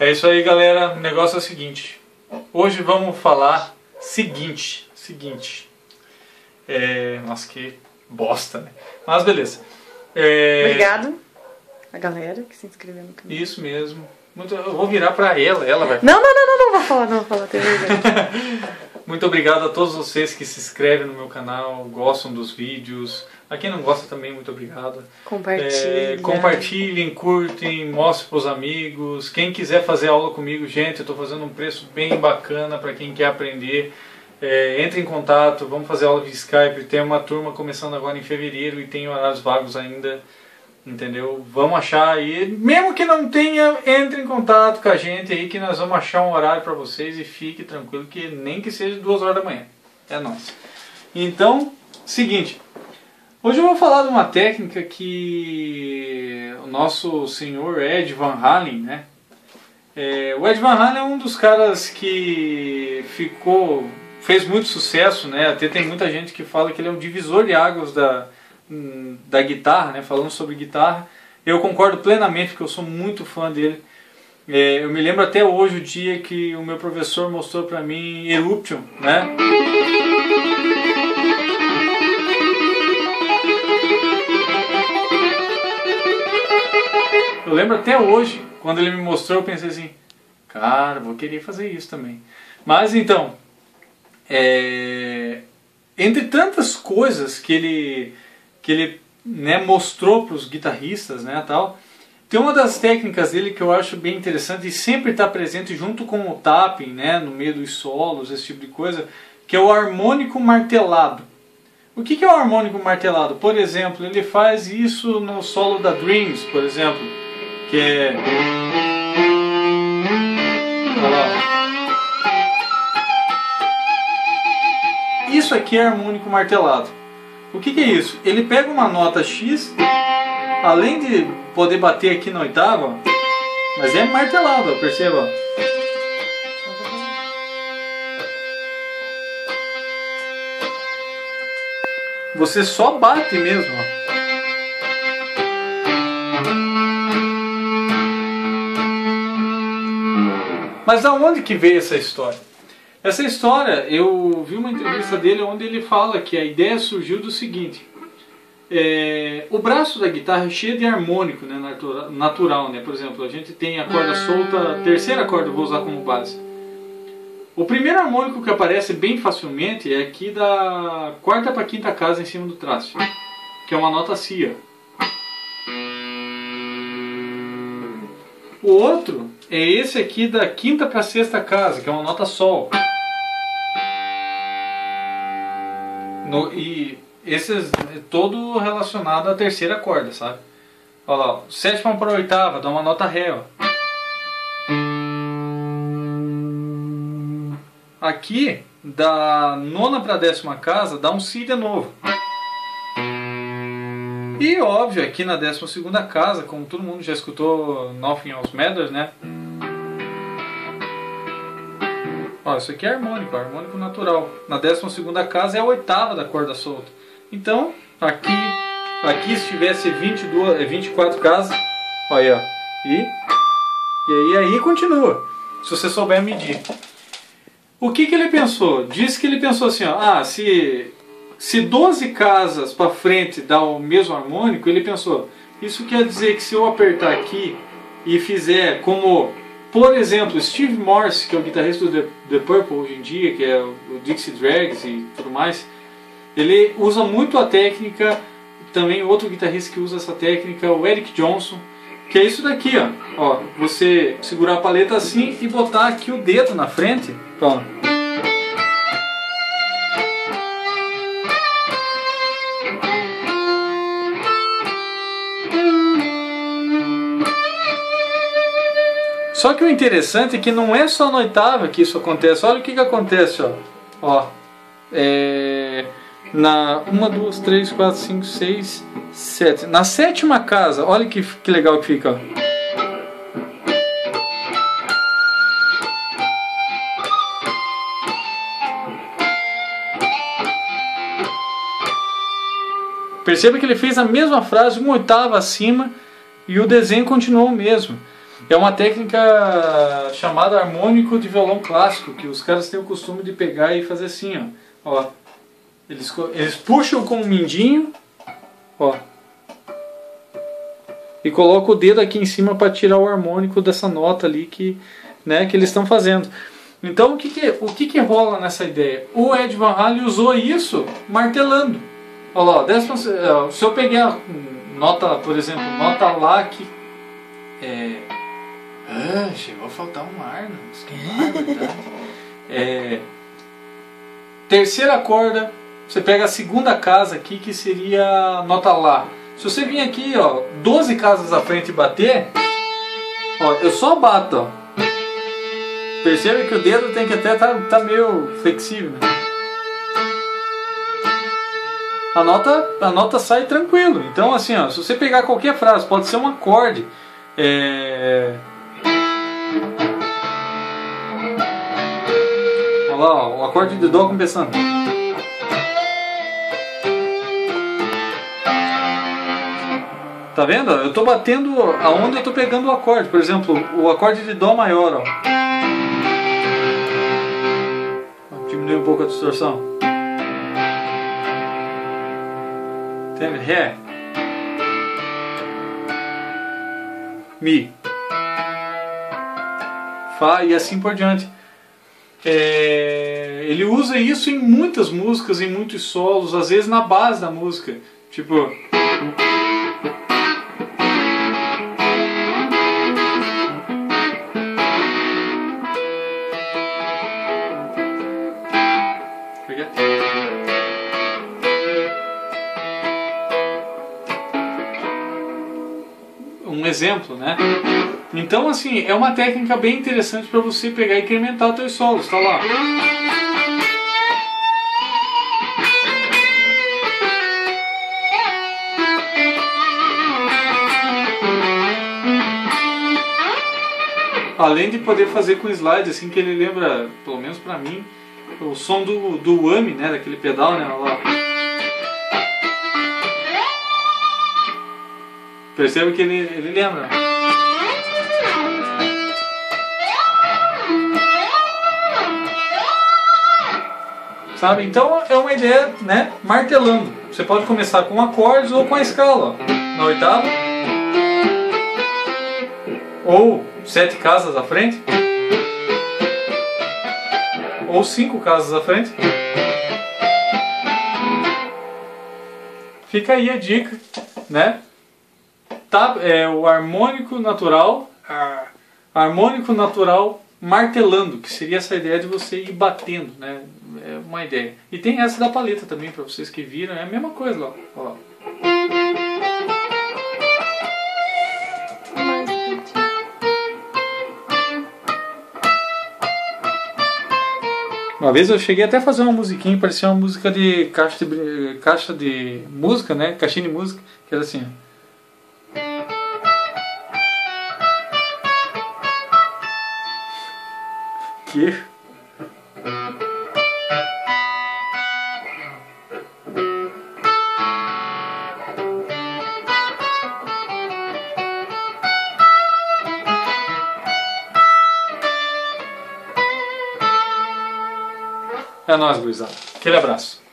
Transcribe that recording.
É isso aí, galera. O negócio é o seguinte. Hoje vamos falar seguinte. Nossa, que bosta, né? Mas beleza. Obrigado a galera que se inscreveu no canal. Isso mesmo. Eu vou virar pra ela vai... Não vou falar, tem vergonha. Muito obrigado a todos vocês que se inscrevem no meu canal, gostam dos vídeos. A quem não gosta também, muito obrigado. Compartilhem, curtem, mostrem para os amigos. Quem quiser fazer aula comigo, gente, eu estou fazendo um preço bem bacana para quem quer aprender. Entre em contato, vamos fazer aula de Skype. Tem uma turma começando agora em fevereiro e tem horários vagos ainda. Entendeu? Vamos achar aí, mesmo que não tenha, entre em contato com a gente aí que nós vamos achar um horário para vocês e fique tranquilo que nem que seja 2 horas da manhã. É nóis. Então, seguinte, hoje eu vou falar de uma técnica que o nosso senhor Ed Van Halen, né? O Ed Van Halen é um dos caras que fez muito sucesso, né? Até tem muita gente que fala que ele é um divisor de águas da guitarra, né? Falando sobre guitarra, eu concordo plenamente porque eu sou muito fã dele. Eu me lembro até hoje o dia que o meu professor mostrou para mim Eruption, né? Eu lembro até hoje, quando ele me mostrou, eu pensei assim, cara, vou querer fazer isso também. Mas então, entre tantas coisas que ele né, mostrou para os guitarristas, né, tal, tem uma das técnicas dele que eu acho bem interessante e sempre está presente junto com o tapping, né, no meio dos solos, esse tipo de coisa, que é o harmônico martelado. O que é o harmônico martelado? Por exemplo, ele faz isso no solo da Dreams, por exemplo, que é... Olha lá. Isso aqui é harmônico martelado. O que é isso? Ele pega uma nota X, além de poder bater aqui na oitava, mas é martelado, ó, perceba. Você só bate mesmo, ó. Mas da onde que veio essa história? Essa história, eu vi uma entrevista dele onde ele fala que a ideia surgiu do seguinte. O braço da guitarra é cheio de harmônico, né, natural, né? Por exemplo, a gente tem a corda solta, a terceira corda eu vou usar como base. O primeiro harmônico que aparece bem facilmente é aqui da quarta para quinta casa em cima do traste, que é uma nota Si. O outro é esse aqui da quinta para sexta casa, que é uma nota Sol. E esse é todo relacionado à terceira corda, sabe? Olha lá, sétima para oitava dá uma nota Ré. Ó. Aqui, da nona para décima casa dá um Si de novo. E óbvio, aqui na 12ª casa, como todo mundo já escutou Nothing Else Matters, né? Ó, isso aqui é harmônico, harmônico natural. Na 12ª casa é a oitava da corda solta. Então, aqui se tivesse 24 casas, olha, ó, e aí continua, se você souber medir. O que ele pensou? Diz que ele pensou assim, ó, se 12 casas para frente dá o mesmo harmônico, ele pensou, isso quer dizer que se eu apertar aqui e fizer como, por exemplo, Steve Morse, que é o guitarrista do The Purple hoje em dia, que é o Dixie Dregs e tudo mais, ele usa muito a técnica, também outro guitarrista que usa essa técnica, o Eric Johnson, que é isso daqui, ó, você segurar a paleta assim e botar aqui o dedo na frente, pronto. Só que o interessante é que não é só na oitava que isso acontece. Olha o que acontece, ó. Na 1, 2, 3, 4, 5, 6, 7. Na 7ª casa, olha que legal que fica, ó. Perceba que ele fez a mesma frase, uma oitava acima, e o desenho continuou o mesmo. É uma técnica chamada harmônico de violão clássico, que os caras têm o costume de pegar e fazer assim, ó. Eles puxam com o mindinho, ó, e colocam o dedo aqui em cima para tirar o harmônico dessa nota ali que eles estão fazendo. Então o que rola nessa ideia? O Ed Van Halen usou isso martelando. Olha lá, se eu pegar a nota, por exemplo, nota Lá que chegou a faltar um ar, verdade. Terceira corda, você pega a segunda casa aqui, que seria a nota Lá. Se você vir aqui, 12 casas à frente e bater, eu só bato, Percebe que o dedo tem que até tá meio flexível, né? A nota sai tranquilo. Então assim, se você pegar qualquer frase, pode ser um acorde. Olha lá, o acorde de Dó começando. Tá vendo? Eu tô batendo aonde eu tô pegando o acorde. Por exemplo, o acorde de Dó maior, Diminui um pouco a distorção. Entende? Ré, Mi, Fá e assim por diante. Ele usa isso em muitas músicas, em muitos solos, às vezes na base da música. Tipo... Um exemplo, né? Então, assim, é uma técnica bem interessante para você pegar e incrementar os teus solos, tá lá. Além de poder fazer com slide, assim, que ele lembra, pelo menos pra mim, o som do whammy, né? Daquele pedal, né? Olha lá. Percebe que ele lembra. Sabe? Então é uma ideia, né? Martelando. Você pode começar com acordes ou com a escala. Na oitava. Ou 7 casas à frente. Ou 5 casas à frente. Fica aí a dica, né? O harmônico natural martelando, que seria essa ideia de você ir batendo, né? É uma ideia. E tem essa da paleta também, para vocês que viram, é a mesma coisa lá. Olha lá. Uma vez eu cheguei até a fazer uma musiquinha, parecia uma música de caixa de música, né? Caixinha de música, que era assim. Que? É nóis, gurizada. Aquele abraço.